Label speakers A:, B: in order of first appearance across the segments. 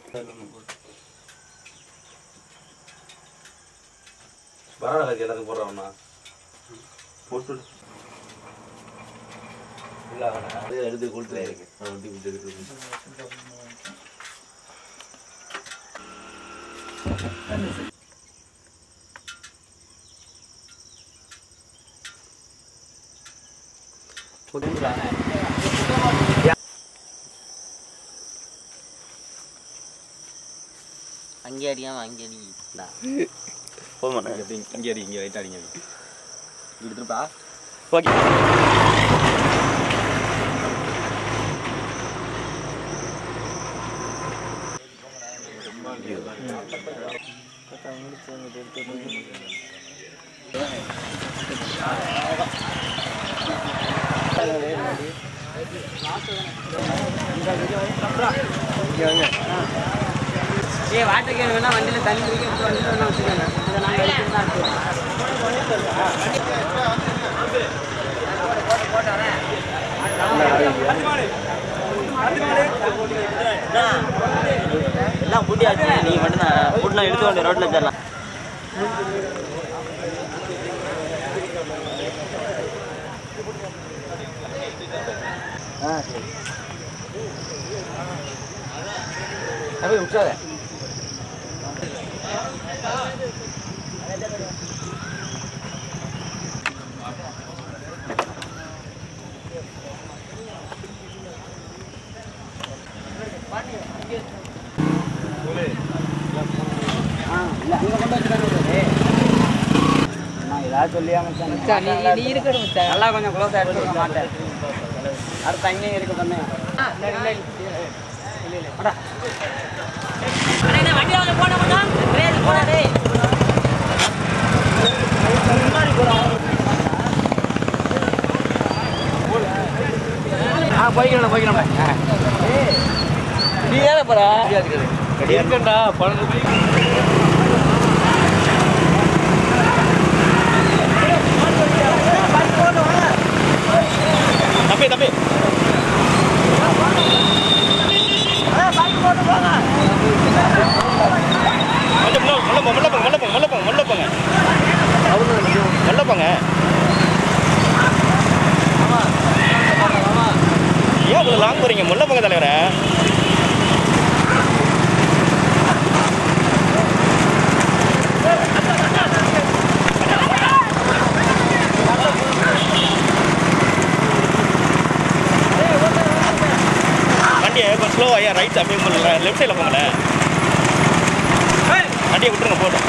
A: பரவாயில்ல எல்லாத்துக்கும் போடுறோம்னா போட்டு இல்லை அதே எடுத்து கொடுத்துல இருக்கு வண்டி கொடுத்து
B: அங்கே அடியாம அங்கே அடி
C: போக மாட்டேன் இங்கே அடி இங்கே ரைட்டாக அடிங்க எடுத்துருப்பா ஓகே
B: வாட்டர் கேன் வேணா வண்டியில் தண்ணி குடிக்க வண்டியில் வேணா வச்சுக்கோங்க அதை நாங்கள் எடுத்துட்டு தான்
C: எல்லாம் பூட்டியாச்சு நீங்கள் மட்டும்தான் பூட்டினா எடுத்து வந்து ரோட்டில் வச்சிடலாம்
B: சரி அப்படியே விட்டாத ஏதாவது சொல்லியா மச்சான் நீ இருக்கணும் மச்சான் நல்லா கொஞ்சம் க்ளோஸாக எடுத்துக்க மாட்டேன் அடுத்த தண்ணி இருக்க சொன்னேன் வண்டியில் போன மட்டும் போனாடே போய்க்கலாம் நீ ஏன் போறா இருக்கண்டா பணம் தம்பி தம்பி ஏன் இவ்வளோ லாங் போறீங்க முல்லை போங்க தலைவரை வண்டியை கொஞ்சம் ஸ்லோவாக ரைட் அப்படியே லெஃப்ட் சைடில் போங்களேன் வண்டியை விட்டுருங்க போட்டோம்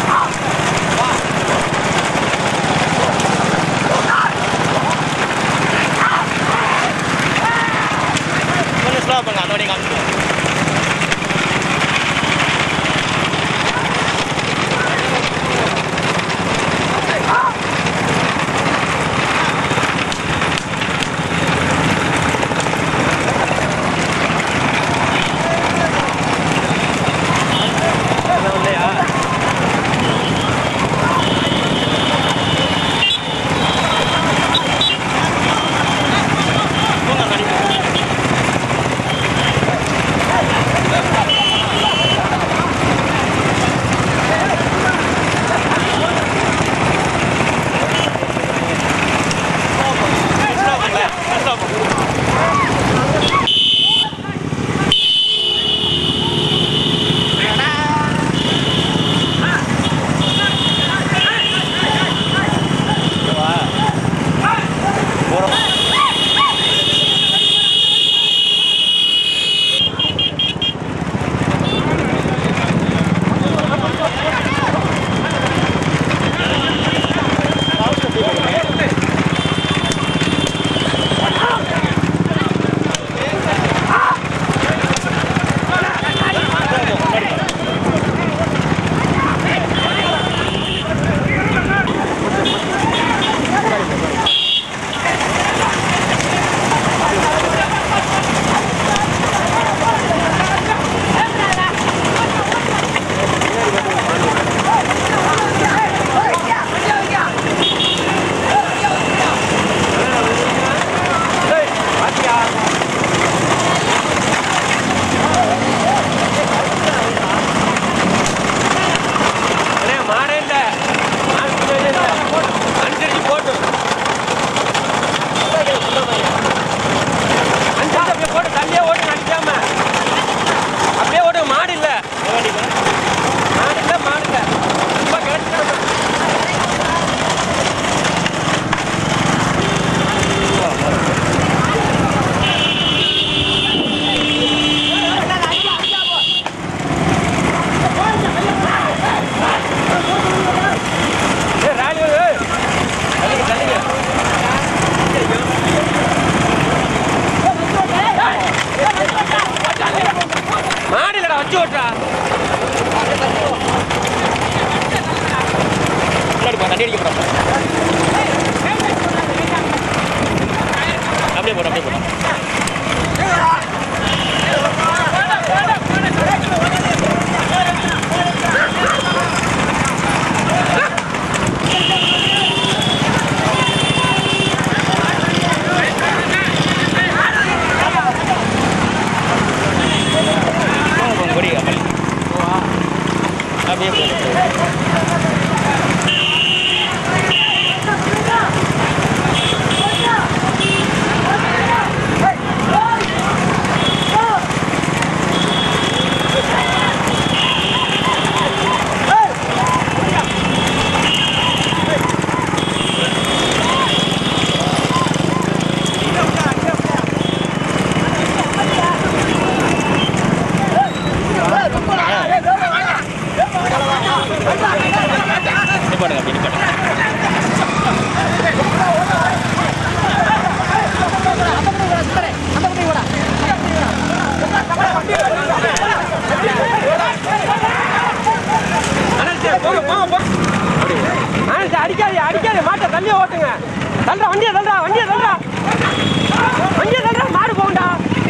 B: கொஞ்சம் ஸ்லோவாக போங்க அந்த வண்டியை காமிச்சிடுவோம்
C: குறைச்சி ஓட்டுறா தண்ணி அடிக்க போறோம் அப்படியே போறோம் அப்படியே போறோம் அப்படியே அடிக்காது மாட்ட தள்ளியே ஓட்டுங்க தள்ளுறா வண்டியை தள்ளுறா மாடு போகண்டா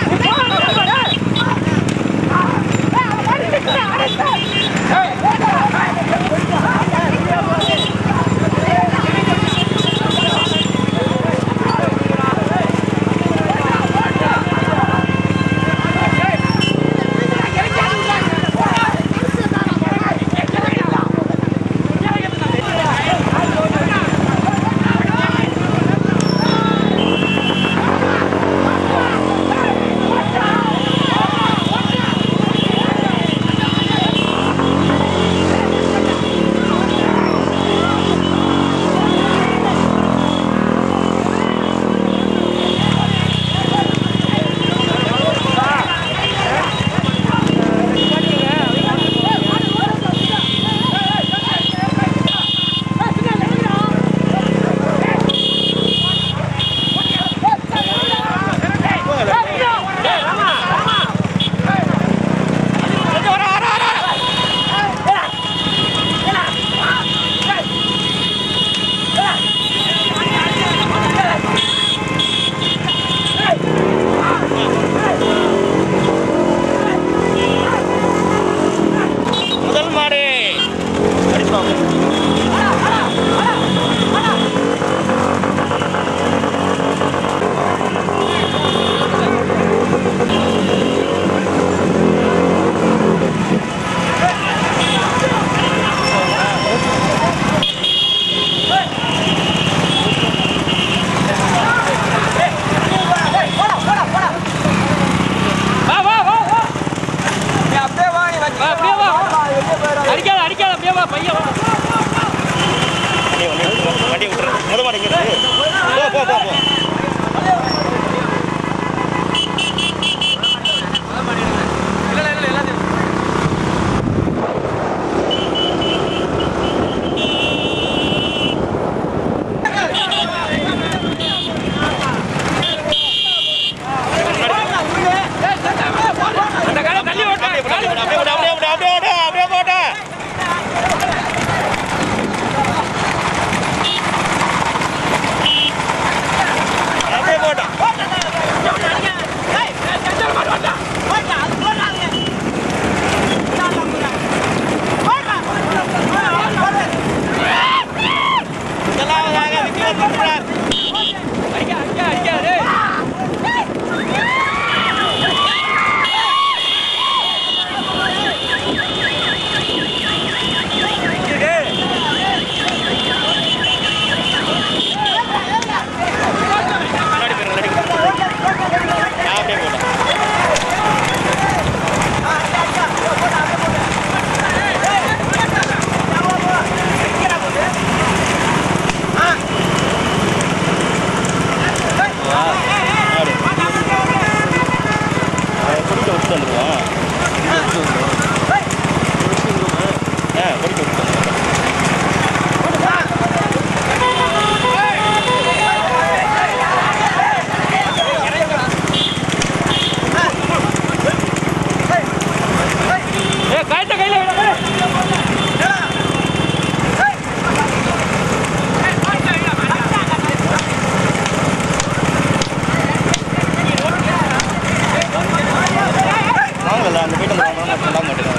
C: அடிக்காத அப்படியே வா பையன் வண்டி விட்டுரு முத மாட்டேங்கிறது போ போ போ அந்த காலை தள்ளி ஓட்ட அப்படியே போட அந்த போயிட்டு சொல்ல மாட்டேன்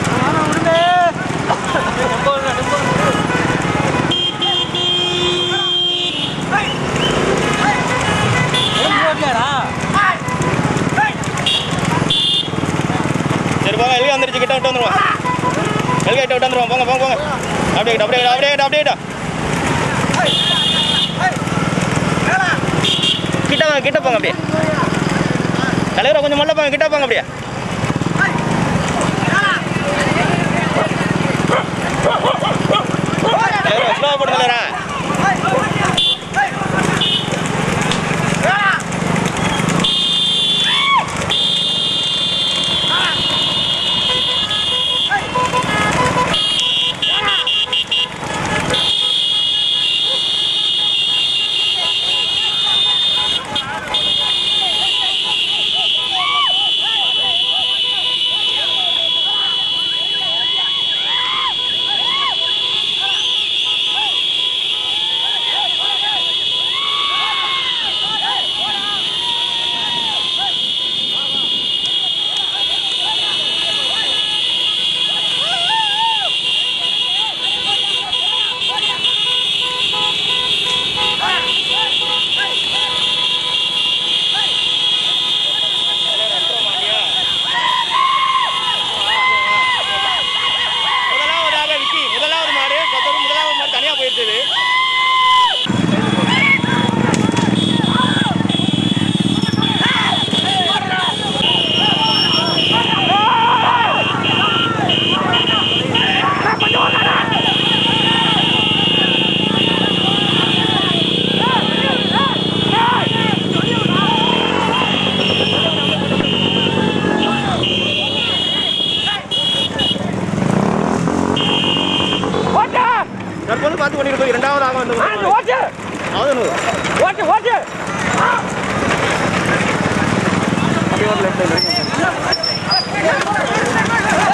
C: சரி போங்க எல்கை வந்துருச்சு கிட்ட விட்டு வந்துருவோம் எல்கை கிட்ட விட்டு வந்துருவோம் போங்க போங்க போங்க அப்படியே அப்படியே அப்படியே அப்படியே கிட்ட வாங்க கிட்ட போங்க அப்படியே தலைவரை கொஞ்சம் மல்ல போங்க கிட்ட போங்க அப்படியே ஸ்லோவாக போடுங்க தலைவரா பார்த்து பண்ணிட்டு போய் இரண்டாவது ஆக வந்து அப்படியே ஒரு லெஃப்ட்